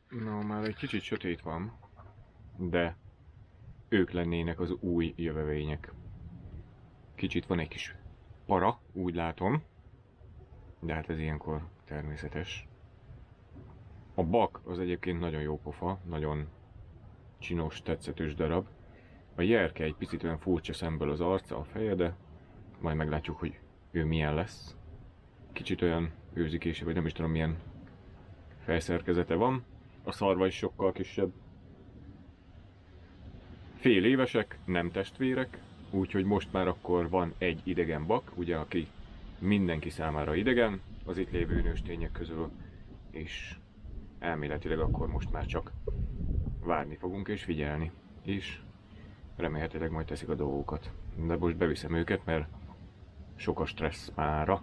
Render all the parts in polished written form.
Na, már egy kicsit sötét van, de ők lennének az új jövevények. Kicsit van egy kis para, úgy látom, de hát ez ilyenkor természetes. A bak az egyébként nagyon jó pofa, nagyon csinos, tetszetős darab. A Jerke egy picit olyan furcsa szemből az arca, a feje, de majd meglátjuk, hogy ő milyen lesz. Kicsit olyan őzikése, vagy nem is tudom milyen fejszerkezete van. A szarva is sokkal kisebb. Fél évesek, nem testvérek, úgyhogy most már akkor van egy idegen bak, ugye, aki mindenki számára idegen az itt lévő nőstények közül, és elméletileg akkor most már csak várni fogunk és figyelni, és remélhetőleg majd teszik a dolgokat. De most beviszem őket, mert sok a stressz mára.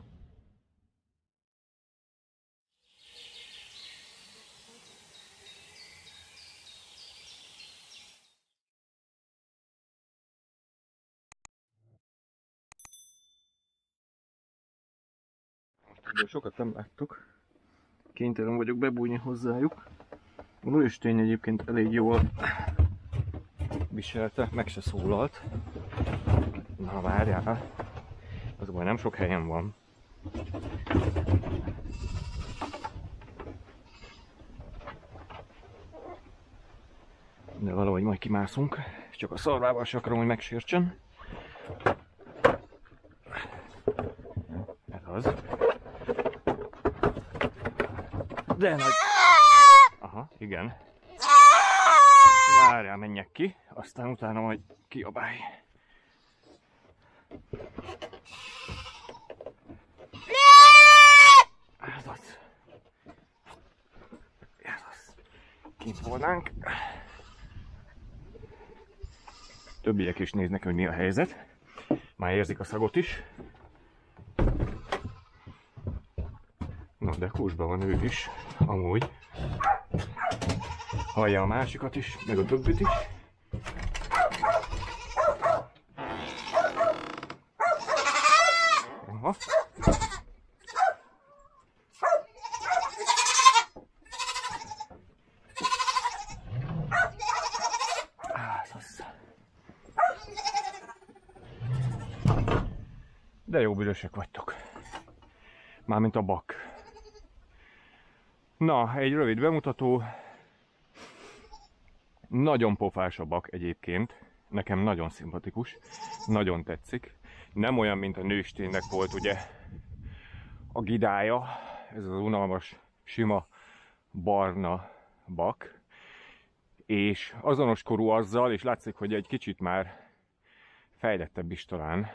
De sokat nem láttuk. Kénytelen vagyok bebújni hozzájuk. A nőstény egyébként elég jól viselte, meg se szólalt. Na várjál, az baj, nem sok helyen van. De valahogy majd kimászunk, csak a szarvával se akarom, hogy megsértsen. Ez az. De nagy... Aha, igen. Várjál, menjek ki, aztán utána majd kiabálj. Ez az. Ez az. Kint volnánk. Többiek is néznek, hogy mi a helyzet. Már érzik a szagot is. No, de húsban van ő is, amúgy. Hallja a másikat is, meg a többit is. Aha. De jó büdösek vagytok. Mármint a bak. Na, egy rövid bemutató. Nagyon pofás a bak egyébként. Nekem nagyon szimpatikus. Nagyon tetszik. Nem olyan, mint a nősténynek volt ugye a gidája. Ez az unalmas, sima, barna bak. És azonos korú azzal, és látszik, hogy egy kicsit már fejlettebb is talán.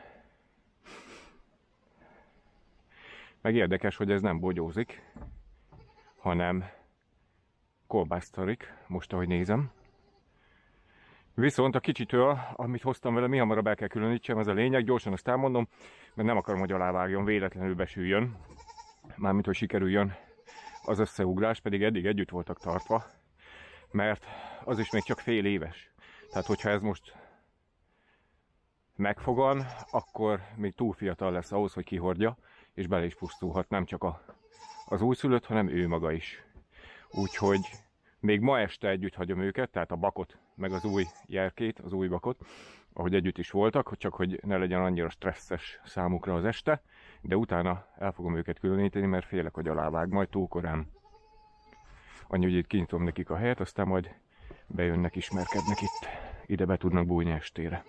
Meg érdekes, hogy ez nem bogyózik, hanem kolbásztarik, most ahogy nézem. Viszont a kicsitől, amit hoztam vele, mi hamarabb el kell különítsem, ez a lényeg, gyorsan azt elmondom, mert nem akarom, hogy alávágjon, véletlenül besüljön. Mármint, hogy sikerüljön az összeugrás, pedig eddig együtt voltak tartva, mert az is még csak fél éves. Tehát, hogyha ez most megfogan, akkor még túl fiatal lesz ahhoz, hogy kihordja, és bele is pusztulhat, nem csak az újszülött, hanem ő maga is. Úgyhogy még ma este együtt hagyom őket, tehát a bakot, meg az új Jerkét, az új bakot, ahogy együtt is voltak, csak hogy ne legyen annyira stresszes számukra az este, de utána el fogom őket különíteni, mert félek, hogy alávág majd túl korán. Annyi, hogy itt kinyitom nekik a helyet, aztán majd bejönnek, ismerkednek itt. Ide be tudnak bújni estére.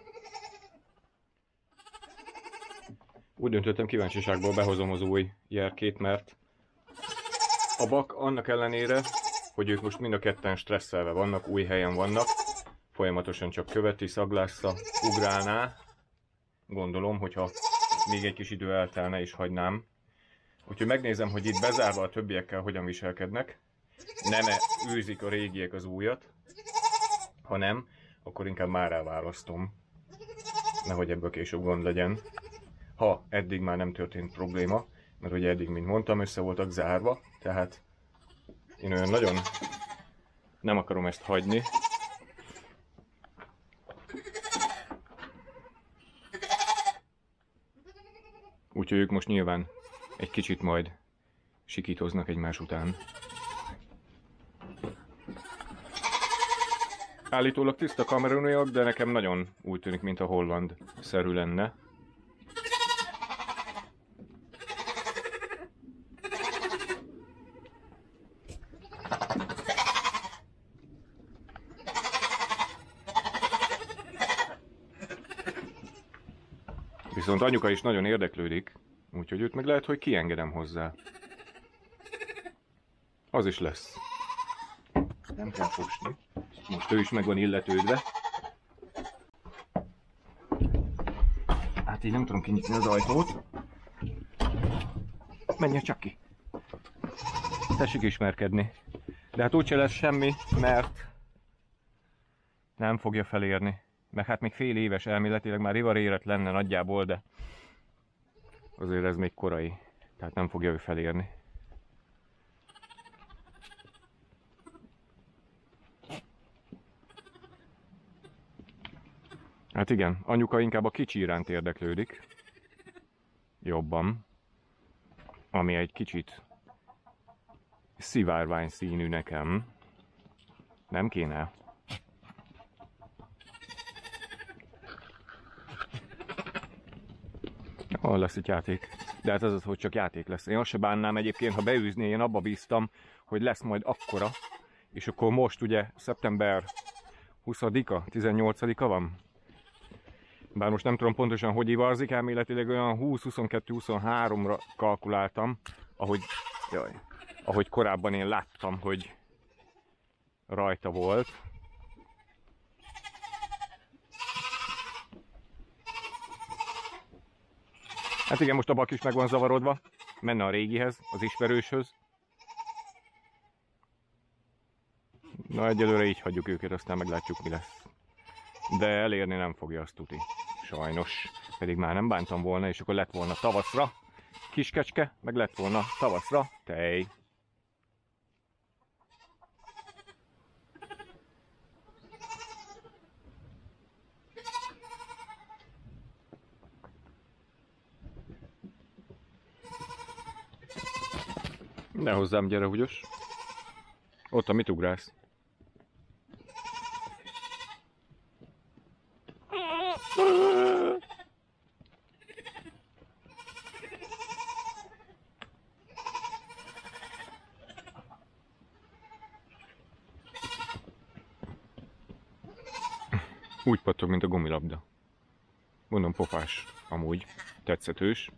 Úgy döntöttem, kíváncsiságból behozom az új Jerkét, mert a bak annak ellenére, hogy ők most mind a ketten stresszelve vannak, új helyen vannak, folyamatosan csak követi, szaglásza, ugrálná, gondolom, hogyha még egy kis idő eltelne és hagynám. Úgyhogy megnézem, hogy itt bezárva a többiekkel hogyan viselkednek. Nem-e űzik a régiek az újat, ha nem, akkor inkább már elválasztom, nehogy ebből később gond legyen. Ha eddig már nem történt probléma, mert ugye eddig, mint mondtam, össze voltak zárva, tehát én olyan nagyon nem akarom ezt hagyni. Úgyhogy ők most nyilván egy kicsit majd sikítoznak egymás után. Állítólag tiszta kameruniak, de nekem nagyon úgy tűnik, mint a holland-szerű lenne. Viszont anyuka is nagyon érdeklődik, úgyhogy őt meg lehet, hogy kiengedem hozzá. Az is lesz. Nem kell fosni. Most ő is meg van illetődve. Hát így nem tudom kinyitni az ajtót. Menjen csak ki. Tessék ismerkedni. De hát úgyse lesz semmi, mert nem fogja felérni. Meg hát még fél éves, elméletileg már ivarérett lenne nagyjából, de azért ez még korai. Tehát nem fogja ő felérni. Hát igen, anyuka inkább a kicsi iránt érdeklődik. Jobban. Ami egy kicsit szivárvány színű nekem. Nem kéne? Hol lesz itt játék? De hát az, hogy csak játék lesz. Én azt se bánnám egyébként, ha beűzné, én abba bíztam, hogy lesz majd akkora. És akkor most ugye szeptember 20-a, 18-a van? Bár most nem tudom pontosan, hogy ivarzik, elméletileg olyan 20-22-23-ra kalkuláltam, ahogy korábban én láttam, hogy rajta volt. Hát igen, most a bak is meg van zavarodva, menne a régihez, az ismerőshöz. Na egyelőre így hagyjuk őket, aztán meglátjuk, mi lesz. De elérni nem fogja, azt tuti. Sajnos. Pedig már nem bántam volna, és akkor lett volna tavaszra kiskecske, meg lett volna tavaszra tej. Ne hozzám, gyere, húgyos. Ott, mit ugrálsz? Úgy pattog, mint a gumilabda. Mondom, pofás. Amúgy. Tetszetős.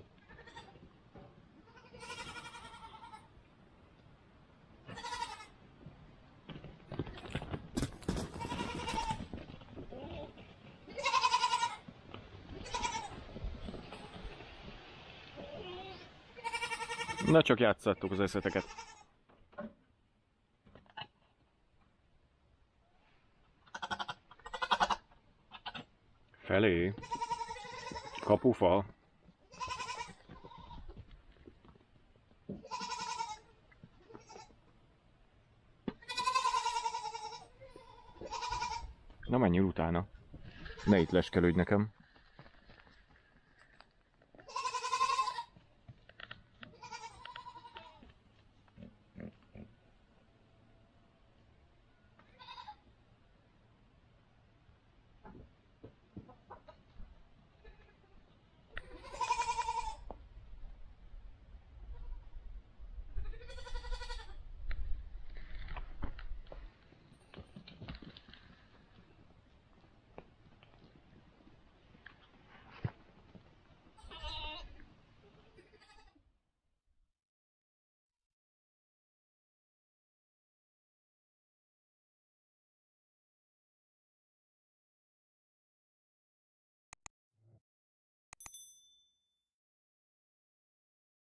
Na csak játszattok az eszeteket. Felé. Kapufa. Na menjél utána. Ne itt leskelődj nekem.